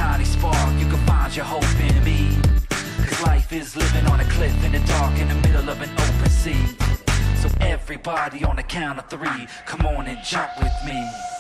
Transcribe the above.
tiny spark, you can find your hope in me. Cause life is living on a cliff in the dark, in the middle of an open sea. So everybody on the count of 3, come on and jump with me.